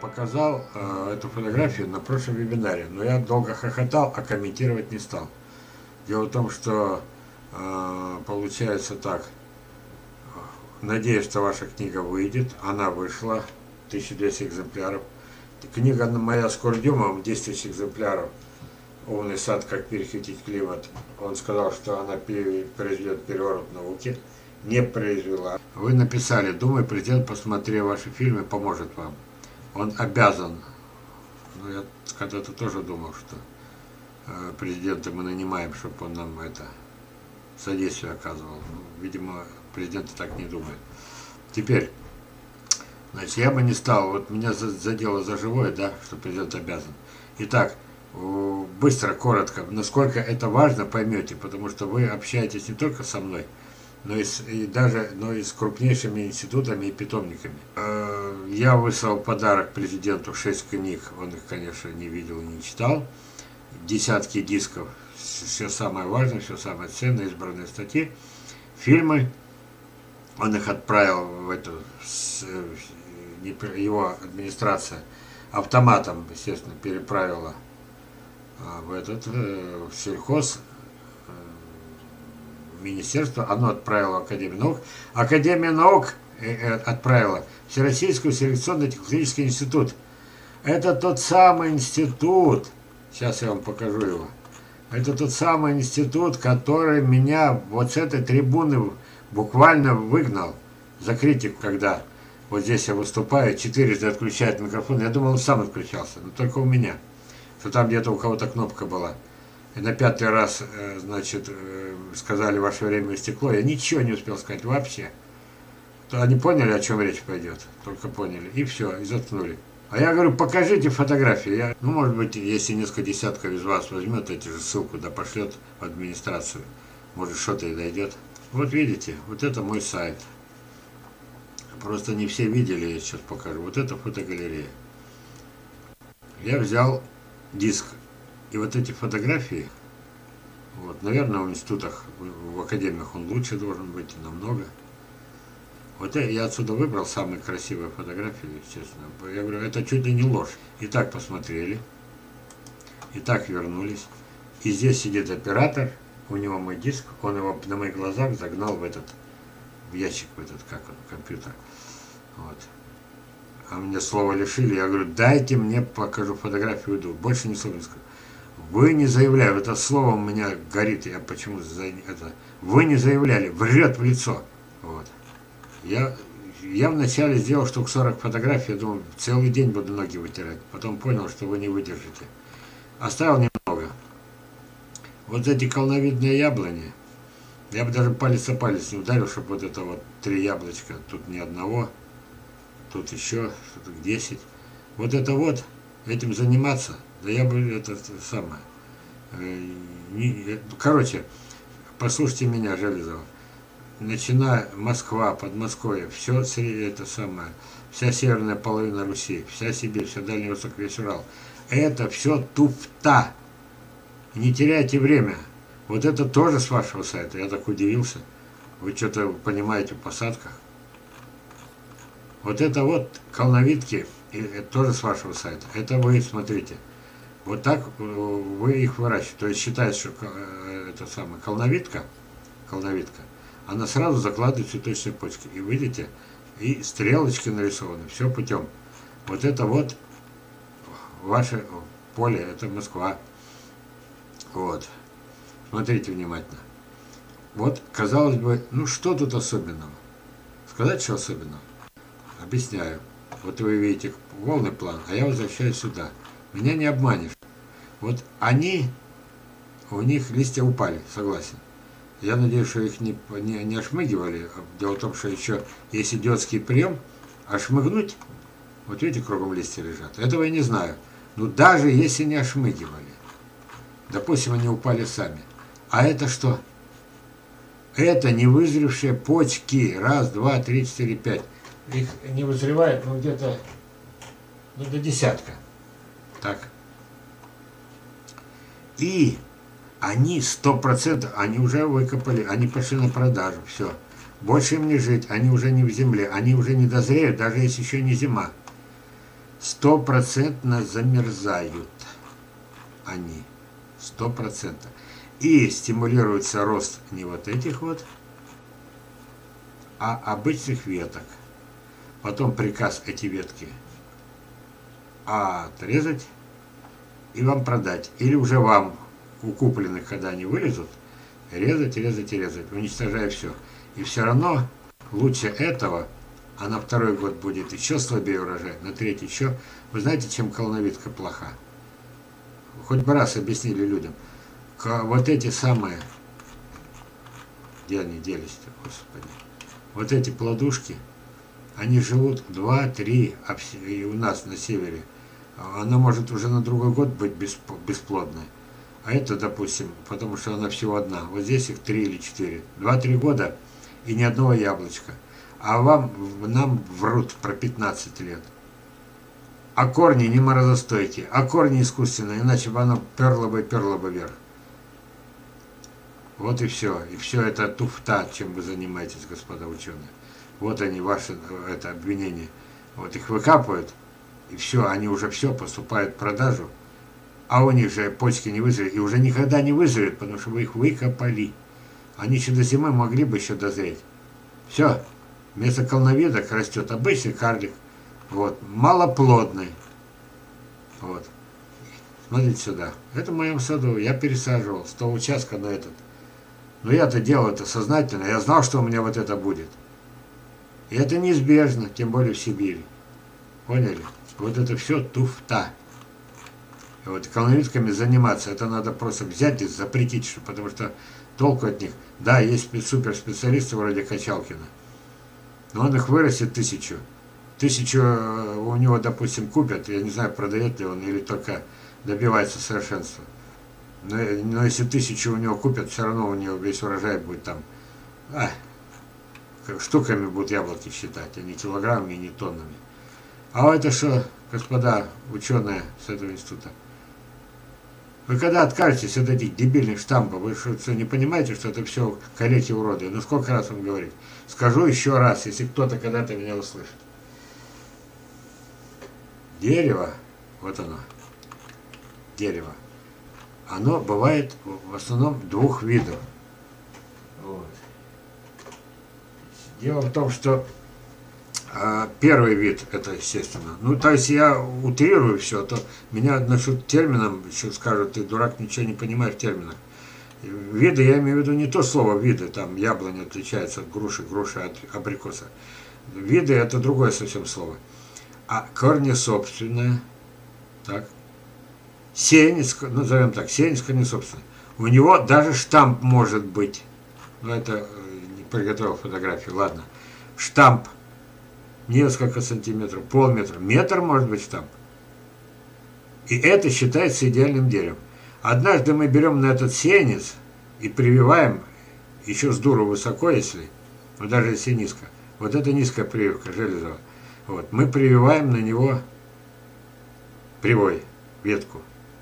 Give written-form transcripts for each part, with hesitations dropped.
показал эту фотографию на прошлом вебинаре, но я долго хохотал, а комментировать не стал. Дело в том, что получается так. Надеюсь, что ваша книга выйдет. Она вышла, 1200 экземпляров. Книга моя с Курдюмовым, 10 тысяч экземпляров. «Умный сад. Как перехватить климат». Он сказал, что она произведет переворот науки. Не произвела. Вы написали: думаю, президент, посмотрев ваши фильмы, поможет вам. Он обязан. Ну, я когда-то тоже думал, что президента мы нанимаем, чтобы он нам это содействие оказывал. Ну, видимо, президент так не думает. Теперь, значит, я бы не стал, вот меня задело за живое, да, что президент обязан. Итак, быстро, коротко, насколько это важно, поймете, потому что вы общаетесь не только со мной, но и с крупнейшими институтами и питомниками. Я выслал подарок президенту 6 книг, он их, конечно, не видел и не читал, десятки дисков, все самое важное, все самое ценное, избранные статьи, фильмы. Он их отправил в эту, его администрация автоматом, естественно, переправила в этот в сельхоз, министерство, оно отправило в Академию наук. Академия наук отправила Всероссийский селекционно-технологический институт. Это тот самый институт, сейчас я вам покажу его, это тот самый институт, который меня вот с этой трибуны буквально выгнал за критику, когда вот здесь я выступаю, 4 отключает микрофон. Я думал, он сам отключался, но только у меня. Что там где-то у кого-то кнопка была. И на 5-й раз, значит, сказали, ваше время истекло. Я ничего не успел сказать вообще. То они поняли, о чем речь пойдет. Только поняли. И все, и заткнули. А я говорю, покажите фотографии. Ну, может быть, если несколько десятков из вас возьмет эти же ссылку, да пошлет в администрацию. Может, что-то и дойдет. Вот видите, вот это мой сайт. Просто не все видели, я сейчас покажу. Вот это фотогалерея. Я взял диск. И вот эти фотографии, вот, наверное, в институтах, в академиях он лучше должен быть, намного. Вот я отсюда выбрал самые красивые фотографии, естественно. Я говорю, это чуть ли не ложь. И так посмотрели. И так вернулись. И здесь сидит оператор. У него мой диск, он его на моих глазах загнал в ящик, в этот, как он, компьютер. Вот. А мне слова лишили, я говорю, дайте мне, покажу фотографию, уйду. Больше ни слова не скажу. Вы не заявляли, это слово у меня горит, я почему это. Вы не заявляли, врет в лицо. Вот. Я вначале сделал штук 40 фотографий, я думал, целый день буду ноги вытирать. Потом понял, что вы не выдержите. Оставил немного. Вот эти колновидные яблони, я бы даже палец о палец не ударил, чтобы вот это вот 3 яблочка, тут ни одного, тут еще, тут 10. Вот это вот, этим заниматься, да я бы это самое. Короче, послушайте меня, Железова. Начиная Москва, Подмосковье, все это самое, вся северная половина Руси, вся Сибирь, вся Дальний Восток, весь Урал. Это все туфта. Не теряйте время. Вот это тоже с вашего сайта. Я так удивился. Вы что-то понимаете в посадках. Вот это вот колновидки, это тоже с вашего сайта. Это вы смотрите. Вот так вы их выращиваете. То есть считается, что это самая колновидка, она сразу закладывает цветочные почки. И видите, и стрелочки нарисованы. Все путем. Вот это вот ваше поле, это Москва. Вот. Смотрите внимательно. Вот, казалось бы, ну что тут особенного? Сказать, что особенного? Объясняю. Вот вы видите волны план, а я возвращаюсь сюда. Меня не обманешь. Вот у них листья упали, согласен. Я надеюсь, что их не ошмыгивали. Дело в том, что еще есть идиотский прием, ошмыгнуть, вот видите, кругом листья лежат. Этого я не знаю. Но даже если не ошмыгивали, допустим, они упали сами. А это что? Это невызревшие почки. 1, 2, 3, 4, 5. Их не вызревает, ну где-то до десятка. Так. И они 100%, они уже выкопали, они пошли на продажу. Все. Больше им не жить, они уже не в земле, они уже не дозреют, даже если еще не зима. стопроцентно замерзают они. 100%. И стимулируется рост не вот этих вот, а обычных веток. Потом приказ эти ветки отрезать и вам продать. Или уже вам, у купленных, когда они вылезут, резать, резать и резать, уничтожая все. И все равно лучше этого, а на второй год будет еще слабее урожай, на третий еще. Вы знаете, чем колоновидка плоха? Хоть бы раз объяснили людям. Вот эти самые, где они делись-то, Господи, вот эти плодушки, они живут 2-3, и у нас на севере, она может уже на другой год быть бесплодной. А это, допустим, потому что она всего одна. Вот здесь их 3 или 4. 2-3 года и ни одного яблочка. А нам врут про 15 лет. А корни не морозостойкие, а корни искусственные, иначе бы оно перло бы вверх. Вот и все. И все это туфта, чем вы занимаетесь, господа ученые. Вот они, ваши это обвинения. Вот их выкапывают, и все, они уже все поступают в продажу. А у них же почки не вызрели, и уже никогда не вызреют, потому что вы их выкопали. Они еще до зимы могли бы еще дозреть. Все, вместо колоновидок растет обычный карлик. Вот, малоплодный. Вот. Смотрите сюда. Это в моем саду. Я пересаживал 100 участков на этот. Но я-то делал это сознательно. Я знал, что у меня вот это будет. И это неизбежно, тем более в Сибири. Поняли? Вот это все туфта. И вот колоновидками заниматься, это надо просто взять и запретить, потому что толку от них. Да, есть суперспециалисты вроде Качалкина. Но он их вырастет 1000. 1000 у него, допустим, купят, я не знаю, продает ли он или только добивается совершенства. Но если 1000 у него купят, все равно у него весь урожай будет там, как штуками будут яблоки считать, а не килограммами и не тоннами. А это что, господа ученые с этого института? Вы когда откажетесь от этих дебильных штампов, вы что, не понимаете, что это все калеки-уроды? Ну сколько раз вам говорить? Скажу еще раз, если кто-то когда-то меня услышит. Дерево, вот оно, дерево, оно бывает в основном 2 видов. Вот. Дело в том, что первый вид, это естественно. Ну, то есть я утрирую все, то меня насчет термином еще скажут, ты дурак, ничего не понимаешь в терминах. Виды, я имею в виду не то слово виды, там яблоня отличается от груши, груша от абрикоса. Виды это другое совсем слово. А корнесобственное, так, сеянец, назовем так, сеянец корнесобственный. У него даже штамп может быть. Ну, это не приготовил фотографию, ладно. Штамп несколько сантиметров, полметра, метр может быть штамп. И это считается идеальным деревом. Однажды мы берем на этот сеянец и прививаем, еще с дуру высоко, если, но даже если низко. Вот это низкая прививка железовая. Вот, мы прививаем на него привой, ветку.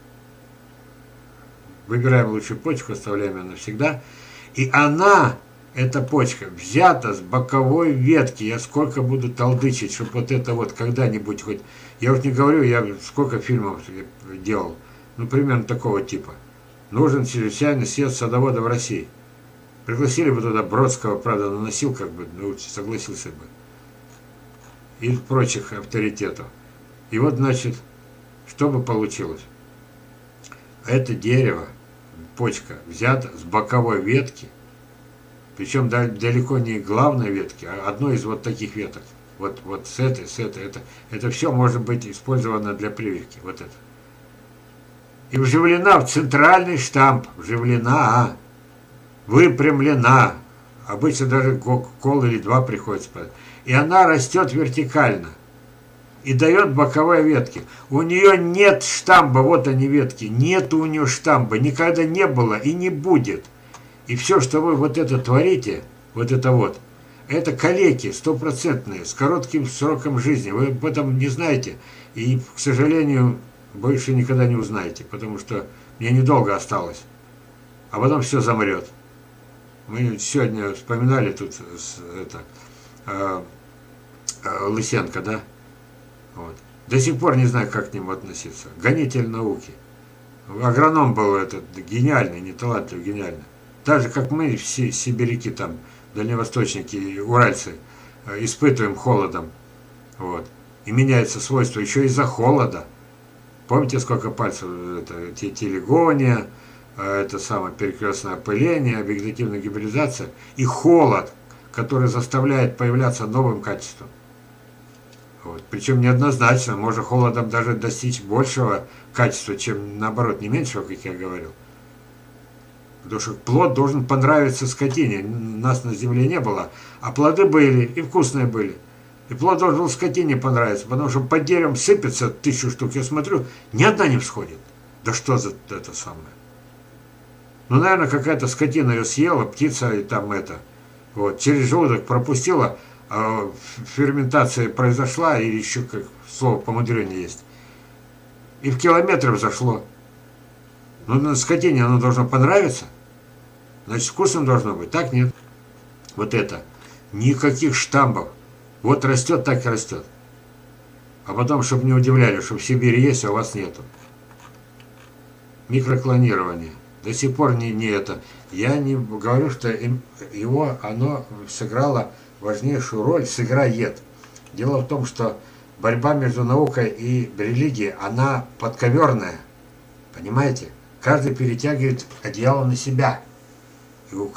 Выбираем лучшую почку, оставляем ее навсегда. И она, эта почка, взята с боковой ветки. Я сколько буду толдычить, чтобы вот это вот когда-нибудь хоть... Я уж не говорю, я сколько фильмов делал. Ну, примерно такого типа. Нужен чрезвычайный съезд садоводов в России. Пригласили бы туда Бродского, правда, наносил как бы, ну, согласился бы. И прочих авторитетов. И вот, значит, что бы получилось? Это дерево, почка, взята с боковой ветки, причем далеко не главной ветки, а одной из вот таких веток. Вот с этой, это все может быть использовано для прививки. Вот это. И вживлена в центральный штамп, выпрямлена. Обычно даже кол или 2 приходится. И она растет вертикально. И дает боковые ветки. У нее нет штамба, вот они ветки. Нету у нее штамба, никогда не было и не будет. И все, что вы вот это творите, вот это калеки стопроцентные, с коротким сроком жизни. Вы об этом не знаете. И, к сожалению, больше никогда не узнаете, потому что мне недолго осталось. А потом все замрет. Мы сегодня вспоминали тут Лысенко, да? Вот. До сих пор не знаю, как к нему относиться. Гонитель науки. Агроном был этот гениальный, не талантливый, гениальный. Так же, как мы, все сибиряки там, дальневосточники, уральцы, испытываем холодом. Вот. И меняется свойство еще из-за холода. Помните, сколько пальцев? Это телегония, это самое перекрестное опыление, вегетативная гибридизация и холод, который заставляет появляться новым качеством. Вот. Причем неоднозначно, можно холодом даже достичь большего качества, чем наоборот, не меньшего, как я говорил. Потому что плод должен понравиться скотине. Нас на земле не было, а плоды были и вкусные были. И плод должен скотине понравиться, потому что под деревом сыпется 1000 штук. Я смотрю, ни одна не всходит. Да что за это самое? Ну, наверное, какая-то скотина ее съела, птица и там это. Вот, через желудок пропустила, ферментация произошла, и еще как слово помудрение есть. И в километры взошло. Но на скотине оно должно понравиться. Значит, вкусным должно быть. Так нет. Вот это. Никаких штампов. Вот растет, так и растет. А потом, чтобы не удивляли, что в Сибири есть, а у вас нету. Микроклонирование. До сих пор не это. Я не говорю, что оно сыграло важнейшую роль, сыграет. Дело в том, что борьба между наукой и религией, она подковерная. Понимаете? Каждый перетягивает одеяло на себя. И у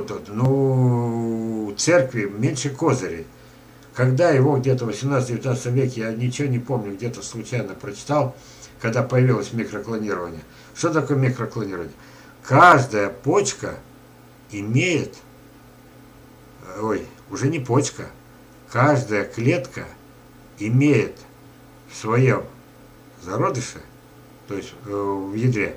церкви меньше козырей. Когда его где-то в 18-19 веке, я ничего не помню, где-то случайно прочитал, когда появилось микроклонирование. Что такое микроклонирование? Каждая почка имеет, уже не почка, каждая клетка имеет в своем зародыше, то есть в ядре,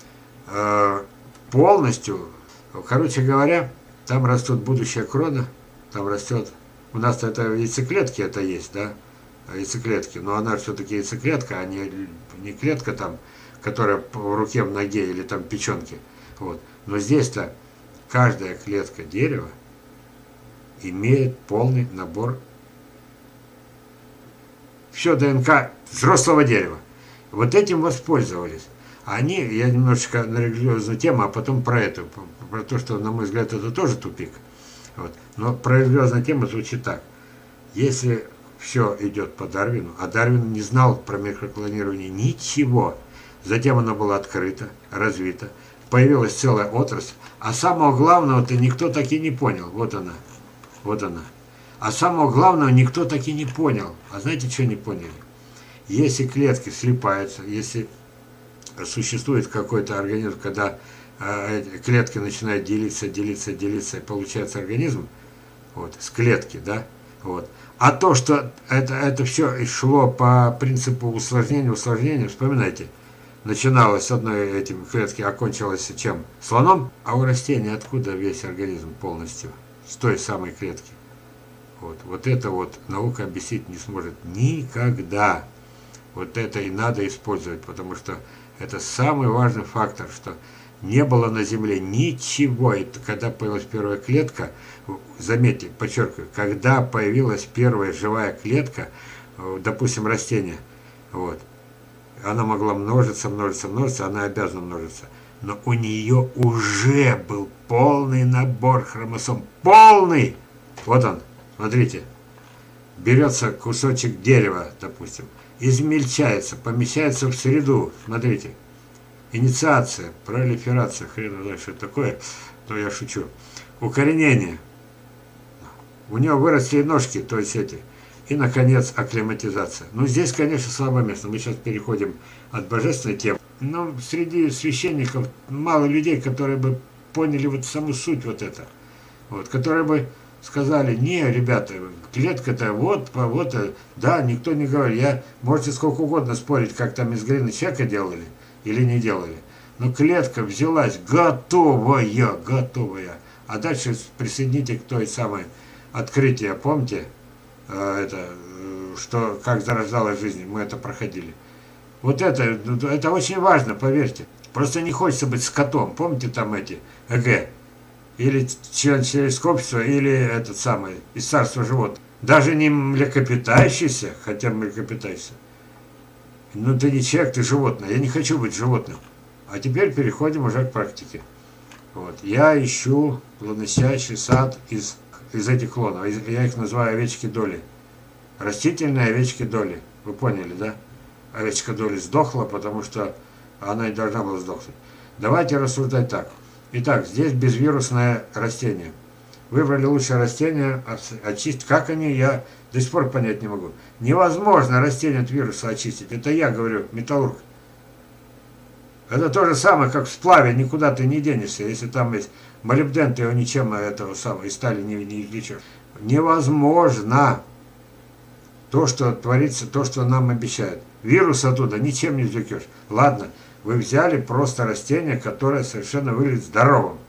полностью, короче говоря, там растут будущая крона, там растет, у нас это яйцеклетки это есть, да, яйцеклетки, но она все-таки яйцеклетка, а не клетка там, которая в руке, в ноге или там печенке. Вот. Но здесь-то каждая клетка дерева имеет полный набор все ДНК взрослого дерева. Вот этим воспользовались. Они, я немножечко на религиозную тему, а потом про это, про то, что, на мой взгляд, это тоже тупик. Вот. Но про религиозную тему звучит так. Если все идет по Дарвину, а Дарвин не знал про микроклонирование ничего, затем оно было открыто, развито, появилась целая отрасль, а самого главного-то никто так и не понял. Вот она, вот она. А самого главного никто так и не понял. А знаете, что не поняли? Если клетки слипаются, если существует какой-то организм, когда клетки начинают делиться, и получается организм, вот, с клетки, да, вот. А то, что это все шло по принципу усложнения, вспоминайте, начиналось с одной этим клетки, окончилось чем? Слоном, а у растения откуда весь организм полностью? С той самой клетки. Вот это вот наука объяснить не сможет никогда. Вот это и надо использовать, потому что это самый важный фактор, что не было на Земле ничего. И когда появилась первая клетка, заметьте, подчеркиваю, когда появилась первая живая клетка, допустим, растение, вот, она могла множиться, она обязана множиться. Но у нее уже был полный набор хромосом. Полный! Вот он, смотрите. Берется кусочек дерева, допустим, измельчается, помещается в среду. Смотрите. Инициация, пролиферация, хрен знает, что это такое, то я шучу. Укоренение. У него выросли ножки, то есть эти. И, наконец, акклиматизация. Ну, здесь, конечно, слабое место. Мы сейчас переходим от божественной темы. Но среди священников мало людей, которые бы поняли вот саму суть вот это. Вот, которые бы сказали, не, ребята, клетка-то вот, да, никто не говорит. Можете сколько угодно спорить, как там из глины человека делали или не делали. Но клетка взялась готовая. А дальше присоедините к той самой открытие, помните? Что как зарождалась жизнь, мы это проходили. Вот это очень важно, поверьте. Просто не хочется быть скотом. Помните там эти ЭГ? Или член человеческого общества, или этот самый из царства животных. Даже не млекопитающийся, хотя млекопитающийся. Ну ты не человек, ты животное. Я не хочу быть животным. А теперь переходим уже к практике. Вот. Я ищу плодоносящий сад из этих клонов. Я их называю овечки доли. Растительные овечки доли. Вы поняли, да? Овечка доли сдохла, потому что она и должна была сдохнуть. Давайте рассуждать так. Итак, здесь безвирусное растение. Выбрали лучшее растение, очистить. Как они, я до сих пор понять не могу. Невозможно растение от вируса очистить. Это я говорю, металлург. Это то же самое, как в сплаве, никуда ты не денешься. Если там есть молибден, ты его ничем этого самого из стали не извлечешь. Невозможно то, что творится, то, что нам обещают. Вирус оттуда ничем не извлекешь. Ладно, вы взяли просто растение, которое совершенно выглядит здоровым.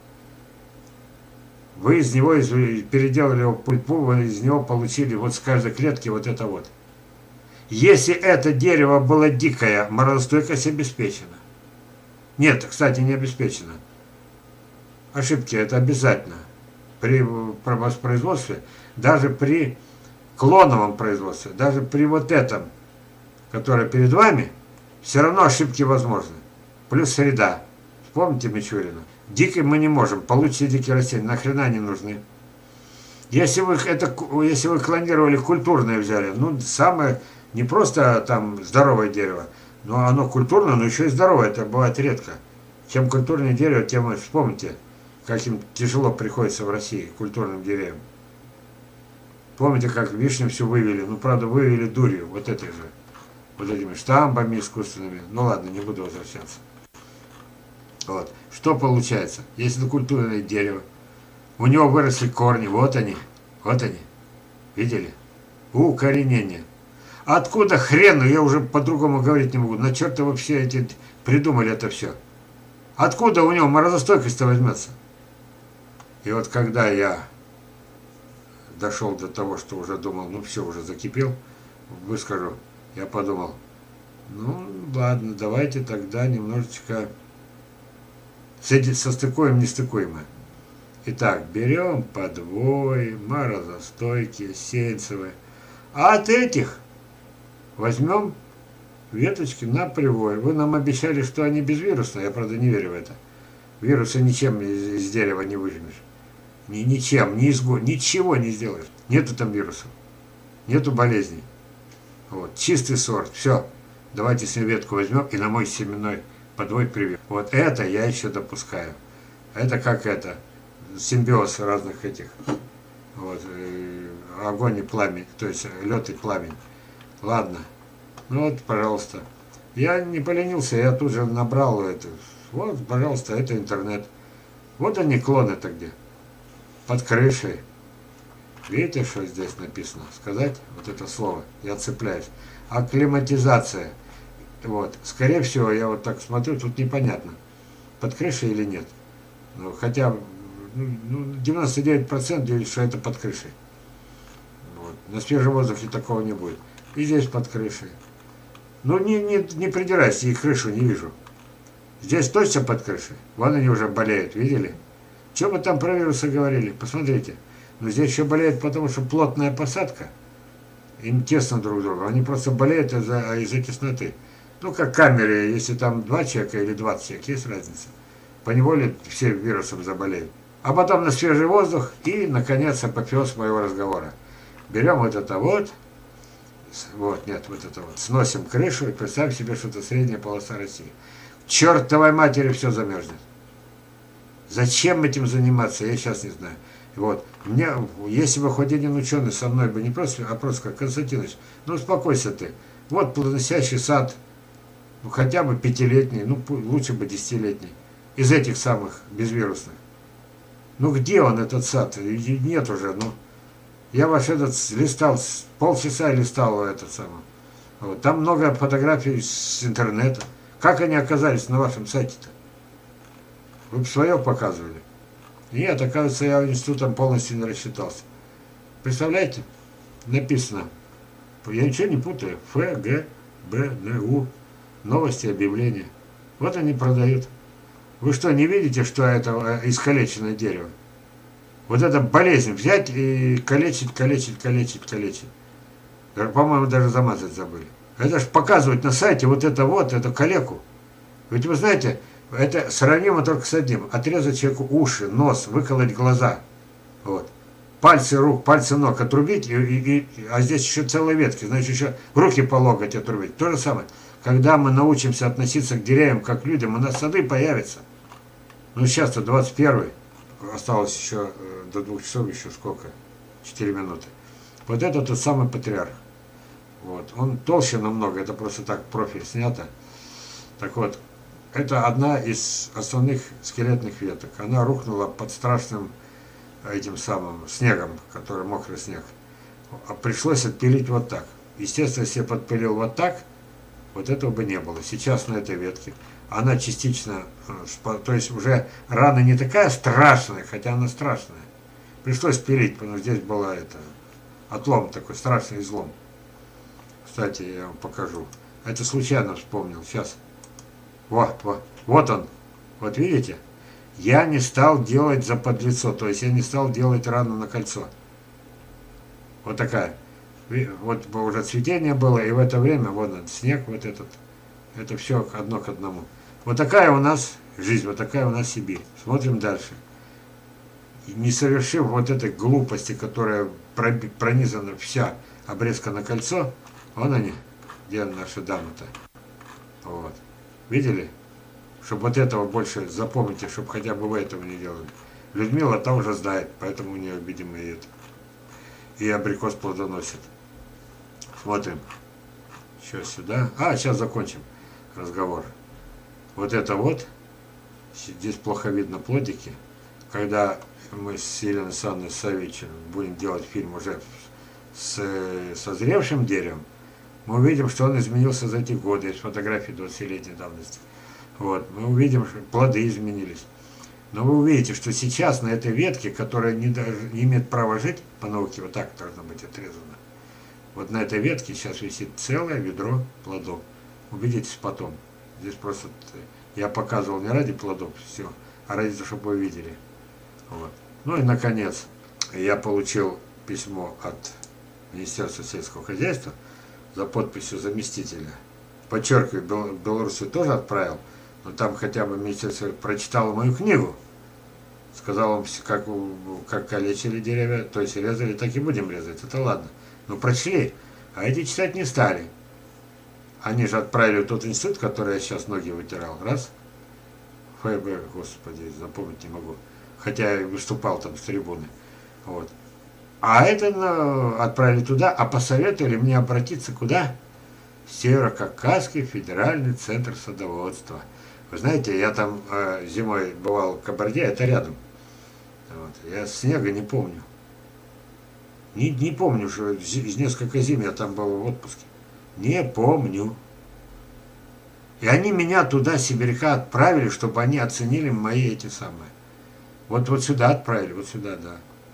Вы из него переделали его пульпу, вы из него получили вот с каждой клетки вот это вот. Если это дерево было дикое, морозостойкость обеспечена. Нет, кстати, не обеспечена. Ошибки, это обязательно. При воспроизводстве, даже при клоновом производстве, даже при вот этом, которое перед вами, все равно ошибки возможны. Плюс среда. Вспомните Мичурина. Диким мы не можем. Получите дикие растения. Нахрена они нужны? Если вы клонировали культурное взяли, ну, самое, не просто там здоровое дерево, но оно культурное, но еще и здоровое. Это бывает редко. Чем культурнее дерево, тем, вспомните, как им тяжело приходится в России культурным деревьям. Помните, как вишню всю вывели? Ну, правда, вывели дурью, вот этой же. Вот этими штамбами искусственными. Ну ладно, не буду возвращаться. Вот. Что получается? Если это культурное дерево, у него выросли корни, вот они, видели? Укоренение. Откуда хрену, я уже по-другому говорить не могу, на черта вообще эти придумали это все? Откуда у него морозостойкость-то возьмется? И вот когда я дошел до того, что уже думал, ну все, уже закипел, выскажу, я подумал, ну ладно, давайте тогда немножечко состыкуем нестыкуемое. Итак, берем подвой, морозостойкие, сеянцевые. А от этих возьмем веточки на привой. Вы нам обещали, что они безвирусные, я правда не верю в это. Вирусы ничем из дерева не выжмешь. Ничем, ничего не сделаешь. Нету там вирусов, нету болезней. Вот, чистый сорт, все. Давайте с ней ветку возьмем и на мой семенной подвой привьем. Вот это я еще допускаю. Это как это, симбиоз разных этих. Вот, огонь и пламень, то есть лед и пламень. Ладно, ну вот, пожалуйста. Я не поленился, я тут же набрал это. Вот, пожалуйста, это интернет. Вот они, клоны-то где. Под крышей. Видите, что здесь написано? Сказать вот это слово. Я цепляюсь. Акклиматизация. Вот. Скорее всего, я вот так смотрю, тут непонятно, под крышей или нет. Ну, хотя 99% говорит, что это под крышей. Вот. На свежем воздухе такого не будет. И здесь под крышей. Ну, не придирайся, и крышу не вижу. Здесь точно под крышей. Вон они уже болеют, видели? Что мы там про вирусы говорили? Посмотрите. Но здесь еще болеют, потому что плотная посадка. Им тесно друг другу. Они просто болеют из-за тесноты. Ну, как в камере, если там 2 человека или 20 человек, есть разница. Поневоле все вирусом заболеют. А потом на свежий воздух и, наконец, апофеоз моего разговора. Берем вот это вот, нет, вот это вот, сносим крышу и представим себе, что это средняя полоса России. К чертовой матери все замерзнет. Зачем этим заниматься, я сейчас не знаю. Вот. Если бы хоть один ученый со мной бы не просто, а просто как Константинович, ну успокойся ты. Вот плодоносящий сад, ну хотя бы 5-летний, ну лучше бы 10-летний, из этих самых безвирусных. Ну где он, этот сад? Нет уже, ну. Я ваш этот листал, полчаса листал этот самый. Вот. Там много фотографий с интернета. Как они оказались на вашем сайте-то? Вы бы свое показывали. Нет, оказывается, я институтом полностью не рассчитался. Представляете? Написано. Я ничего не путаю. ФГБНУ. Новости, объявления. Вот они продают. Вы что, не видите, что это искалеченное дерево? Вот это болезнь взять и калечить. По-моему, даже замазать забыли. Это же показывают на сайте вот эту калеку. Ведь вы знаете, это сравнимо только с одним. Отрезать человеку уши, нос, выколоть глаза. Вот. Пальцы рук, пальцы ног отрубить, а здесь еще целые ветки, значит еще руки по локоть отрубить. То же самое. Когда мы научимся относиться к деревьям как к людям, у нас сады появятся. Ну сейчас-то 21-й, осталось еще до 2 часов еще сколько? 4 минуты. Вот это тот самый патриарх. Вот. Он толще намного, это просто так профиль снято. Так вот, это одна из основных скелетных веток. Она рухнула под страшным этим самым снегом, который мокрый снег. Пришлось отпилить вот так. Естественно, если я подпилил вот так, вот этого бы не было. Сейчас на этой ветке она частично, то есть уже рана не такая страшная, хотя она страшная. Пришлось пилить, потому что здесь была отлом такой, страшный излом. Кстати, я вам покажу. Это случайно вспомнил. Сейчас. Вот он. Вот видите? Я не стал делать заподлицо, то есть я не стал делать рану на кольцо. Вот такая. Вот уже цветение было, и в это время, вот он, снег, вот этот. Это все одно к одному. Вот такая у нас жизнь, вот такая у нас Сибирь. Смотрим дальше. И не совершив вот этой глупости, которая пронизана вся обрезка на кольцо, вон они, где наши дамы-то. Вот. Видели? Чтобы вот этого больше запомните, чтобы хотя бы вы этого не делали. Людмила-то уже знает, поэтому у нее, видимо, и абрикос плодоносит. Смотрим. Еще сюда. Сейчас закончим разговор. Вот это вот. Здесь плохо видно плодики. Когда мы с Еленой Александровной Савичем будем делать фильм уже с созревшим деревом, мы увидим, что он изменился за эти годы. Есть фотографии 20-летней давности. Вот. Мы увидим, что плоды изменились. Но вы увидите, что сейчас на этой ветке, которая не имеет права жить, по науке вот так должно быть отрезано, вот на этой ветке сейчас висит целое ведро плодов. Убедитесь потом. Здесь просто я показывал не ради плодов все, а ради того, чтобы вы видели. Вот. Ну и наконец, я получил письмо от Министерства сельского хозяйства за подписью заместителя. Подчеркиваю, Белоруссию тоже отправил, но там хотя бы министерство прочитало мою книгу. Сказал им, как калечили деревья, то есть резали, так и будем резать. Это ладно. Но прочли, а эти читать не стали. Они же отправили в тот институт, который я сейчас ноги вытирал. Раз. ФБ, господи, запомнить не могу. Хотя я выступал там с трибуны. Вот. А это отправили туда, а посоветовали мне обратиться куда? В Северо-Кавказский федеральный центр садоводства. Вы знаете, я там зимой бывал в Кабарде, это рядом. Вот. Я снега не помню. Не помню, что из несколько зим я там был в отпуске. Не помню. И они меня туда, сибиряка, отправили, чтобы они оценили мои эти самые. Вот сюда отправили, вот сюда, да.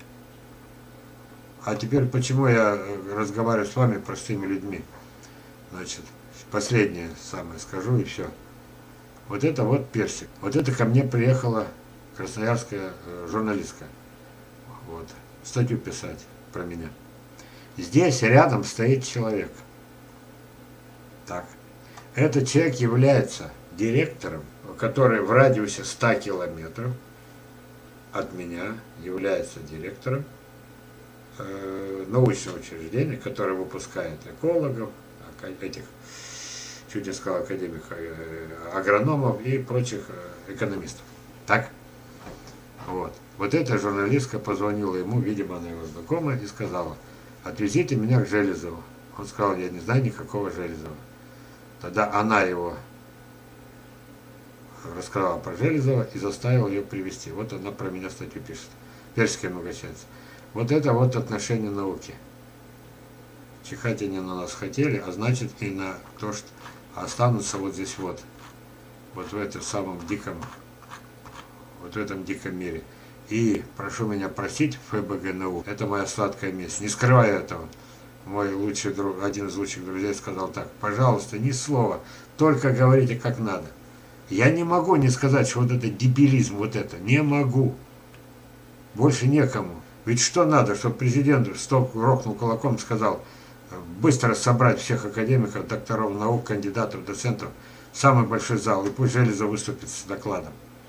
А теперь почему я разговариваю с вами, простыми людьми? Значит, последнее самое скажу и все. Вот это вот персик. Вот это ко мне приехала красноярская журналистка. Вот. Статью писать про меня. Здесь рядом стоит человек. Так. Этот человек является директором, который в радиусе 100 километров от меня является директором научного учреждения, которое выпускает экологов, этих, чуть не сказал, академиков, агрономов и прочих экономистов. Так? Вот эта журналистка позвонила ему, видимо, она его знакомая, и сказала: отвезите меня к Железову. Он сказал: я не знаю никакого Железова. Тогда она его рассказала про Железова и заставила ее привезти. Вот она про меня статью пишет. Персиками угощается. Вот это вот отношение науки. Чихать они на нас хотели, а значит и на то, что останутся вот здесь вот в этом самом диком, вот в этом диком мире. И прошу меня простить, ФБГНУ, это моя сладкая месть. Не скрывая этого, мой лучший друг, один из лучших друзей сказал так: пожалуйста, ни слова, только говорите как надо. Я не могу не сказать, что вот это дебилизм, вот это, не могу. Больше некому. Ведь что надо, чтобы президент рохнул кулаком и сказал: быстро собрать всех академиков, докторов наук, кандидатов, доцентов в самый большой зал, и пусть Железов выступит с докладом.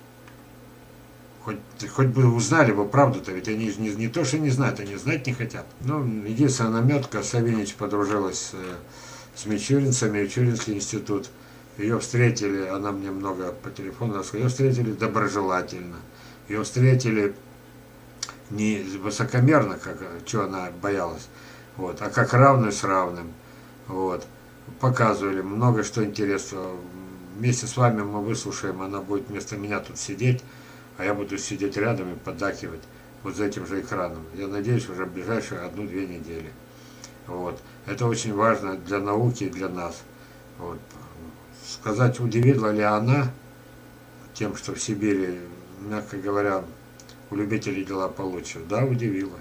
Хоть бы узнали бы правду-то, ведь они не то, что не знают, они знать не хотят. Ну, единственная наметка, Савинич подружилась с мичуринцами, Мичуринский институт. Ее встретили, она мне много по телефону рассказала, ее встретили доброжелательно. Ее встретили не высокомерно, как чего она боялась, вот, а как равную с равным. Вот. Показывали много что интересного. Вместе с вами мы выслушаем, она будет вместо меня тут сидеть, а я буду сидеть рядом и поддакивать вот за этим же экраном. Я надеюсь, уже в ближайшие 1-2 недели. Вот. Это очень важно для науки и для нас. Вот. Сказать, удивила ли она тем, что в Сибири, мягко говоря, у любителей дела получше? Да, удивила.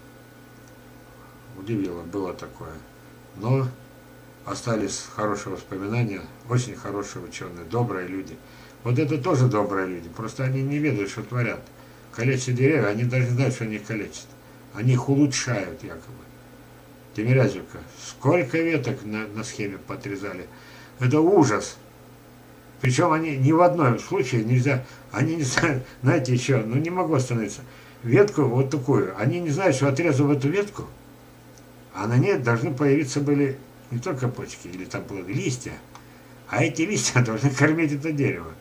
Удивила, было такое. Но остались хорошие воспоминания, очень хорошие ученые, добрые люди. Вот это тоже добрые люди, просто они не ведают, что творят. Калечат деревья, они даже не знают, что они их калечат. Они их улучшают якобы. Тимирязевка, сколько веток на схеме подрезали. Это ужас. Причем они ни в одном случае нельзя, они не знают, знаете еще, ну не могу остановиться. Ветку вот такую, они не знают, что отрезав эту ветку, а на ней должны появиться были не только почки или там плоды, листья, а эти листья должны кормить это дерево.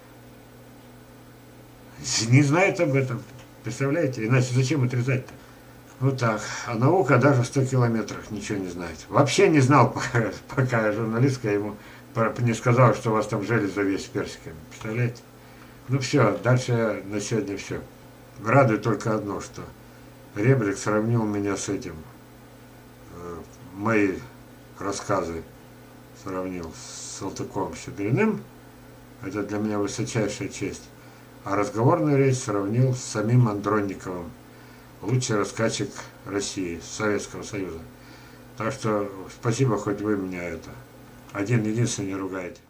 Не знают об этом, представляете? Иначе зачем отрезать-то? Вот так. А наука даже в 100 километрах ничего не знает. Вообще не знал, пока журналистка ему не сказала, что у вас там Железов весь с персиками. Представляете? Ну все, дальше на сегодня все. Радует только одно, что Ребрик сравнил меня с этим. Мои рассказы сравнил с Салтыком-Щедриным. Это для меня высочайшая честь. А разговорную речь сравнил с самим Андронниковым, лучший рассказчик России, Советского Союза. Так что спасибо, хоть вы меня один-единственный не ругаете.